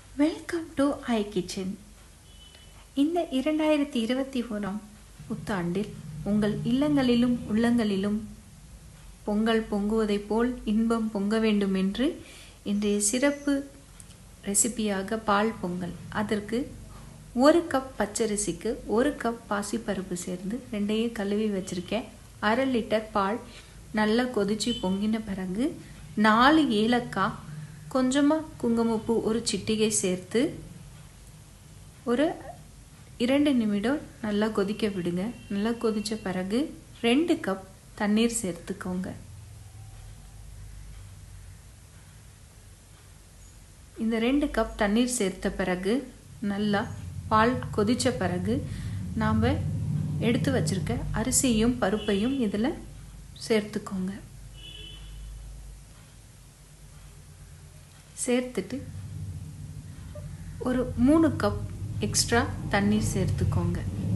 Welcome to I kitchen. இந்த 2021 புத்தாண்டில் உங்கள் இல்லங்களிலும் உள்ளங்களிலும் பொங்கல் பொங்குவதைப் போல் இன்பம் பொங்க வேண்டும் என்று இன்றைய சிறப்பு ரெசிபியாக பால் பொங்கல். அதற்கு 1 கப் பச்சரிசிக்கு 1 கப் பாசிப்பருப்பு சேர்ந்து ரெண்டையும் கழுவி வச்சிருக்கேன். 1/2 லிட்டர் பால் நல்லா கொதிச்சு பொங்கின பிறகு 4 ஏலக்காய், கொஞ்சமாக குங்குமப்பூ ஒரு சிட்டிகை சேர்த்து ஒரு 2 நிமிடம் நல்லா கொதிக்க விடுங்க. நல்லா கொதித்த பிறகு 2 கப் தண்ணீர் சேர்த்துக்கோங்க. இந்த 2 கப் தண்ணீர் சேர்த்த பிறகு நல்லா பால் கொதித்த பிறகு நாம் எடுத்து வச்சிருக்க அரிசியும் பருப்பையும் இதில் சேர்த்துக்கோங்க. சேர்த்துட்டு ஒரு 3 கப் எக்ஸ்ட்ரா தண்ணீர் சேர்த்துக்கோங்க.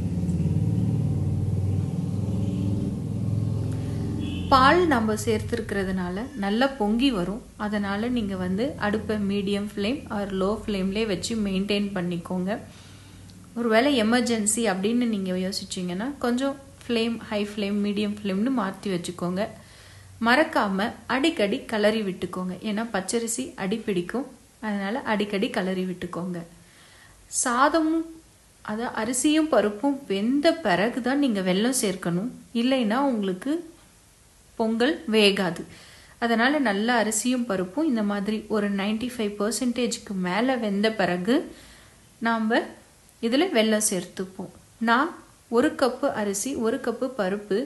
பால் நம்ம சேர்த்துருக்கிறதுனால நல்லா பொங்கி வரும். அதனால் நீங்கள் அடுப்பை மீடியம் ஃப்ளேம் ஆர் லோ ஃப்ளேம்லேயே வச்சு மெயின்டைன் பண்ணிக்கோங்க. ஒருவேளை எமர்ஜென்சி அப்படின்னு நீங்கள் யோசிச்சிங்கன்னா கொஞ்சம் ஃப்ளேம் ஹை ஃப்ளேம் மீடியம் ஃப்ளேம்னு மாற்றி வச்சுக்கோங்க. மறக்காமல் அடிக்கடி கிளறி விட்டுக்கோங்க. ஏன்னா பச்சரிசி அடி பிடிக்கும். அதனால் அடிக்கடி கிளறி விட்டுக்கோங்க. சாதமும் அரிசியும் பருப்பும் வெந்த பிறகு தான் நீங்கள் வெல்லம் சேர்க்கணும். இல்லைன்னா உங்களுக்கு பொங்கல் வேகாது. அதனால் நல்ல அரிசியும் பருப்பும் இந்த மாதிரி ஒரு 95% மேலே வெந்த பிறகு நாம் இதில் வெல்லம் சேர்த்துப்போம். நான் 1 கப்பு அரிசி 1 கப்பு பருப்பு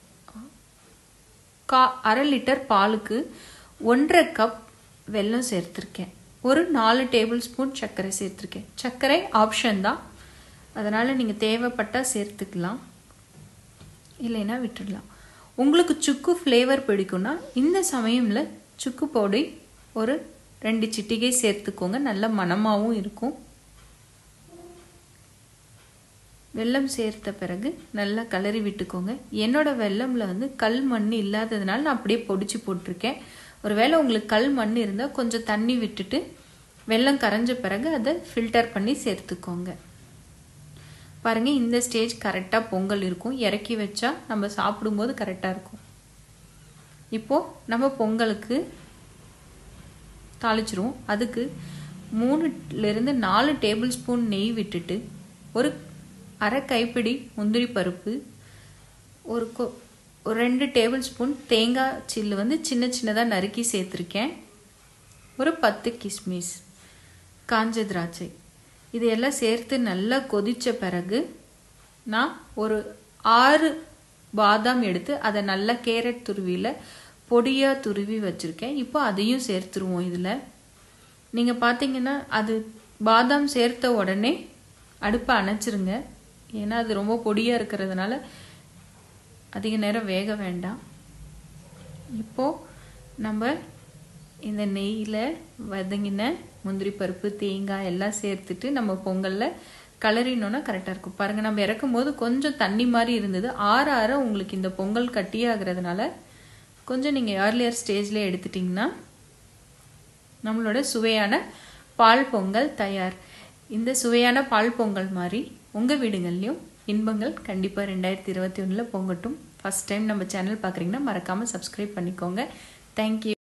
1/2 லிட்டர் பாலுக்கு 1/2 கப் வெல்லம் சேர்த்துருக்கேன். ஒரு 4 டேபிள் ஸ்பூன் சர்க்கரை சேர்த்துருக்கேன். சர்க்கரை ஆப்ஷன் தான். அதனால் நீங்கள் தேவைப்பட்டால் சேர்த்துக்கலாம், இல்லைன்னா விட்டுடலாம். உங்களுக்கு சுக்கு ஃப்ளேவர் பிடிக்கும்னா இந்த சமயமில் சுக்கு பொடி ஒரு 2 சிட்டிகை சேர்த்துக்கோங்க. நல்ல மணமாகவும் இருக்கும். வெல்லம் சேர்த்த பிறகு நல்லா கிளறி விட்டுக்கோங்க. என்னோட வெல்லமில் கல் மண் இல்லாததுனால நான் அப்படியே பொடிச்சு போட்டிருக்கேன். ஒருவேளை உங்களுக்கு கல் மண் இருந்தால் கொஞ்சம் தண்ணி விட்டுட்டு வெல்லம் கரைஞ்ச பிறகு அதை ஃபில்டர் பண்ணி சேர்த்துக்கோங்க. பாருங்கள், இந்த ஸ்டேஜ் கரெக்டாக பொங்கல் இருக்கும். இறக்கி வச்சா நம்ம சாப்பிடும்போது கரெக்டாக இருக்கும். இப்போது நம்ம பொங்கலுக்கு தாளிச்சிருவோம். அதுக்கு 3லிருந்து 4 டேபிள் ஸ்பூன் நெய் விட்டுட்டு ஒரு 1/2 கைப்பிடி முந்திரி பருப்பு, ஒரு 2 டேபிள் ஸ்பூன் தேங்காய் சில்லு சின்ன சின்னதாக நறுக்கி சேர்த்துருக்கேன். ஒரு 10 கிஸ்மிஸ், காஞ்ச திராட்சை, இதையெல்லாம் சேர்த்து நல்லா கொதித்த பிறகு நான் ஒரு 6 பாதாம் எடுத்து அதை நல்லா கேரட் துருவியில் பொடியாக துருவி வச்சுருக்கேன். இப்போ அதையும் சேர்த்துருவோம். இதில் நீங்கள் பார்த்தீங்கன்னா அது பாதாம் சேர்த்த உடனே அடுப்பை அணைச்சிருங்க. ஏன்னா அது ரொம்ப பொடியாக இருக்கிறதுனால அதிக நேரம் வேக வேண்டாம். இப்போது நம்ம இந்த நெய்யில் வதங்கின முந்திரி பருப்பு தேங்காய் எல்லாம் சேர்த்துட்டு நம்ம பொங்கலில் கிளறினோன்னா கரெக்டாக இருக்கும். பாருங்கள், நம்ம இறக்கும் போது கொஞ்சம் தண்ணி மாதிரி இருந்தது. ஆற ஆற உங்களுக்கு இந்த பொங்கல் கட்டியாகிறதுனால கொஞ்சம் நீங்கள் ஏர்லியர் ஸ்டேஜில் எடுத்துட்டிங்கன்னா நம்மளோட சுவையான பால் பொங்கல் தயார். இந்த சுவையான பால் பொங்கல் மாதிரி உங்கள் வீடுகள்லையும் இன்பங்கள் கண்டிப்பாக 2021 பொங்கட்டும். ஃபஸ்ட் டைம் நம்ம சேனல் பார்க்குறீங்கன்னா மறக்காமல் சப்ஸ்கிரைப் பண்ணிக்கோங்க. தேங்க்யூ.